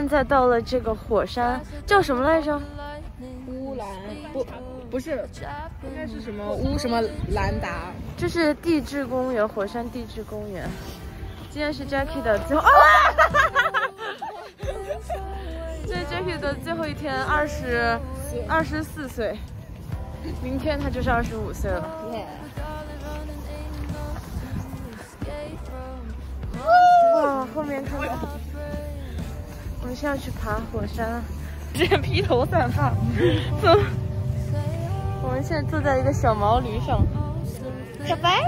在到了这个火山，叫什么来着？ 乌兰不是，应该是什么乌什么兰达？ 这是地质公园，火山地质公园。今天是 Jackie 的最后这是 Jackie 的最后一天，24岁，明天他就是25岁了。哇，后面看到，我们现在去爬火山，直接披头散发。我们现在坐在一个小毛驴上，小白。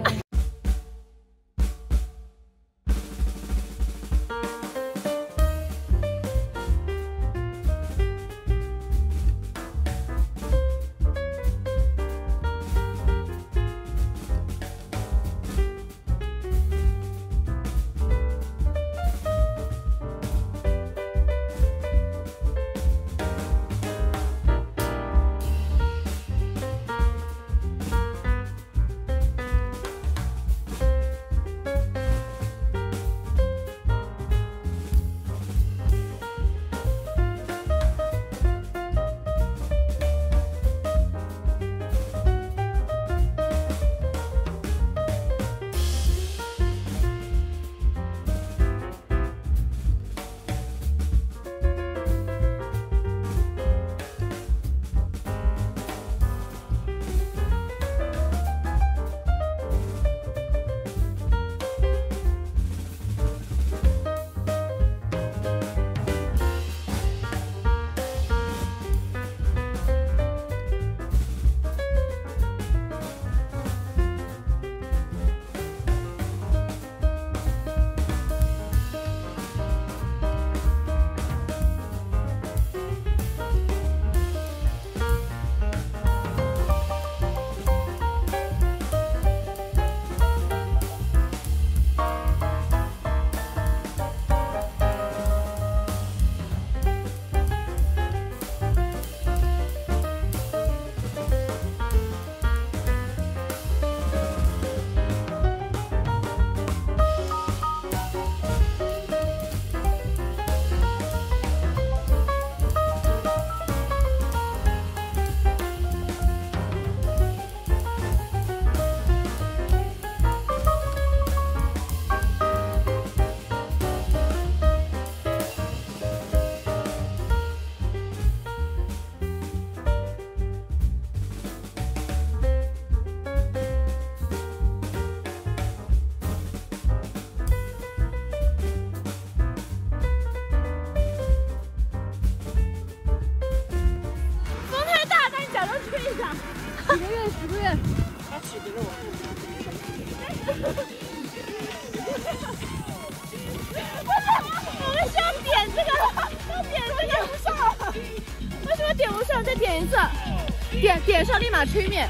点上立马吹灭。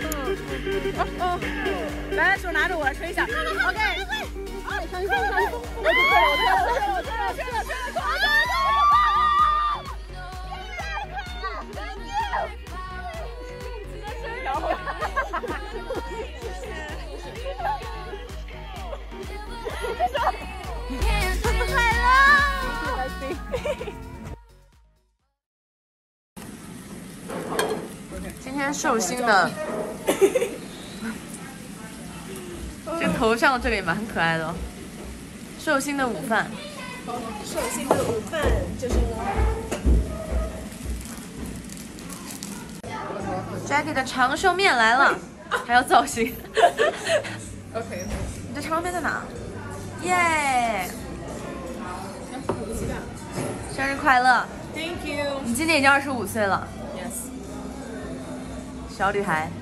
来，手拿着我来吹一下。OK。上去。我吹了。 今天寿星的，这头上这里蛮可爱的哦。寿星的午饭， 寿星的午饭就是。 Jackie 的长寿面来了，还要造型。 OK。 你的长寿面在哪？耶！生日快乐 ！Thank you。 你今年已经25岁了。 Yes。 小女孩。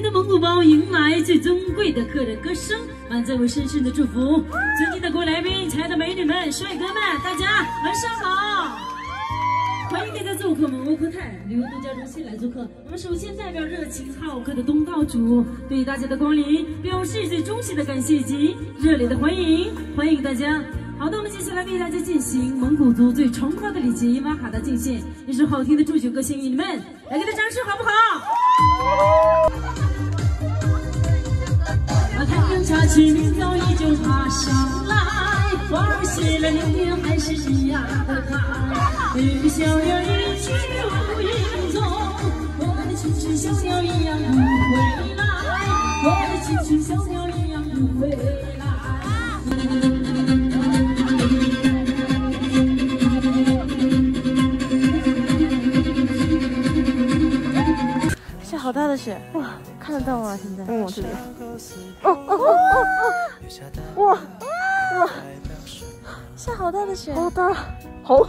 的蒙古包迎来最尊贵的客人歌声，满载我深深的祝福。尊敬的各位来宾、亲爱的美女们、帅哥们，大家晚上好！欢迎大家做客蒙欧科泰旅游度假中心来做客。我们首先代表热情好客的东道主，对大家的光临表示最衷心的感谢以及热烈的欢迎，欢迎大家。好的，我们接下来为大家进行蒙古族最崇高的礼节哇哈的敬献，一首好听的祝酒歌献给你们，来给他掌声好不好？太阳下去，明早依旧爬上来，花儿谢了，年年还是一样的开。绿小鸟一去无影踪，我的青春小鸟一样不回来，我的青春小鸟一样不回来。 下好大的雪哇，看得到吗？现在？ 嗯，这里。 哇！下好大的雪， 好大，好。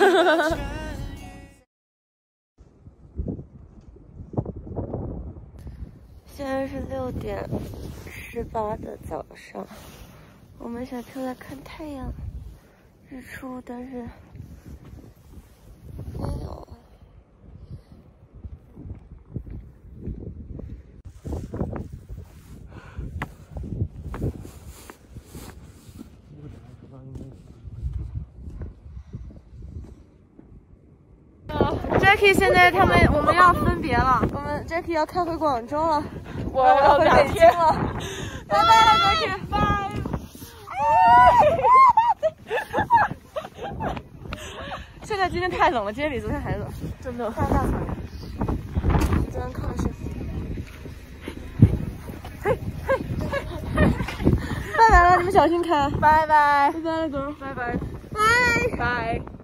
现在是6点18的早上，我们想出来看太阳日出，但是没有。Jackie 现在我们要分别了，我们 Jackie 要开回广州了，我要回北京了，拜拜了 Jackie， 拜。现在今天太冷了，今天比昨天还冷，真的。大草原，昨天看的是。拜拜了，你们小心开，拜拜，拜拜了哥，拜拜，拜拜。